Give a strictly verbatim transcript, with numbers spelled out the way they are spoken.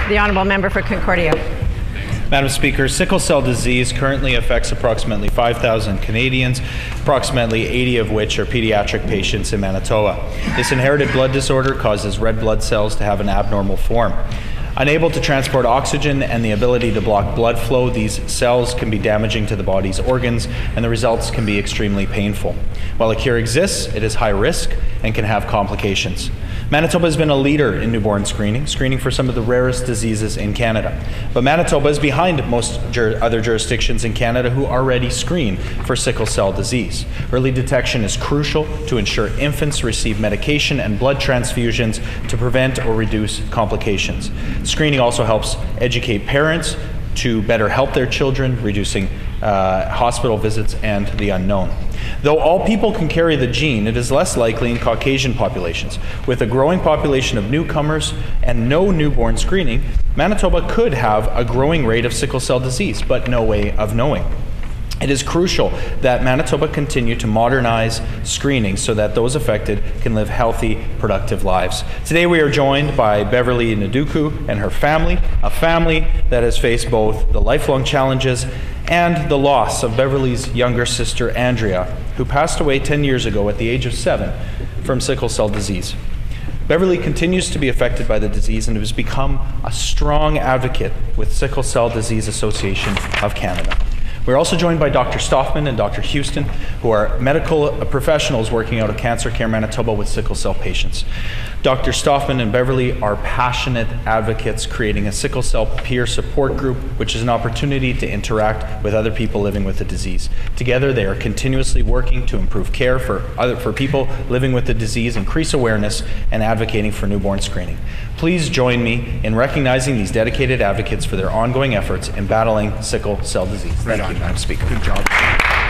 The Honourable Member for Concordia. Madam Speaker, sickle cell disease currently affects approximately five thousand Canadians, approximately eighty of which are pediatric patients in Manitoba. This inherited blood disorder causes red blood cells to have an abnormal form. Unable to transport oxygen and the ability to block blood flow, these cells can be damaging to the body's organs, and the results can be extremely painful. While a cure exists, it is high risk and can have complications. Manitoba has been a leader in newborn screening, screening for some of the rarest diseases in Canada. But Manitoba is behind most jur- other jurisdictions in Canada who already screen for sickle cell disease. Early detection is crucial to ensure infants receive medication and blood transfusions to prevent or reduce complications. Screening also helps educate parents to better help their children, reducing uh, hospital visits and the unknown. Though all people can carry the gene, it is less likely in Caucasian populations. With a growing population of newcomers and no newborn screening, Manitoba could have a growing rate of sickle cell disease, but no way of knowing. It is crucial that Manitoba continue to modernize screening so that those affected can live healthy, productive lives. Today we are joined by Beverly Naduku and her family, a family that has faced both the lifelong challenges and the loss of Beverly's younger sister, Andrea, who passed away ten years ago at the age of seven from sickle cell disease. Beverly continues to be affected by the disease and has become a strong advocate with Sickle Cell Disease Association of Canada. We're also joined by Doctor Stoffman and Doctor Houston, who are medical professionals working out of Cancer Care Manitoba with sickle cell patients. Doctor Stoffman and Beverly are passionate advocates creating a sickle cell peer support group, which is an opportunity to interact with other people living with the disease. Together, they are continuously working to improve care for, other, for people living with the disease, increase awareness, and advocating for newborn screening. Please join me in recognizing these dedicated advocates for their ongoing efforts in battling sickle cell disease. Thank you, Madam Speaker. Good job.